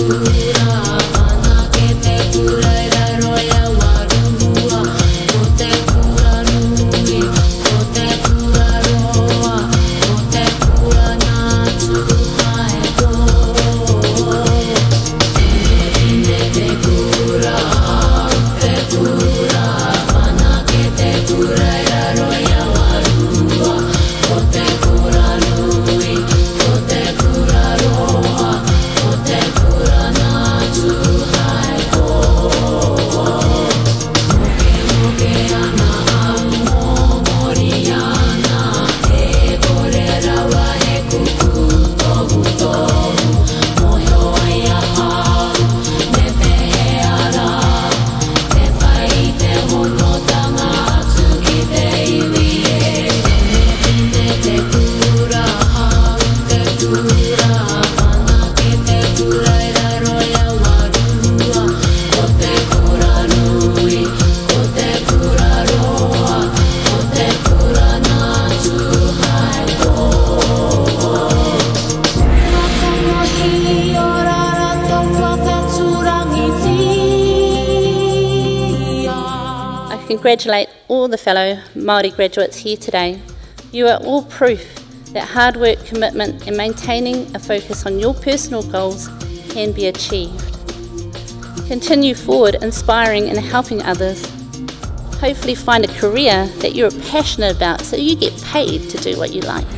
Congratulate all the fellow Māori graduates here today. You are all proof that hard work, commitment and maintaining a focus on your personal goals can be achieved. Continue forward inspiring and helping others. Hopefully find a career that you're passionate about so you get paid to do what you like.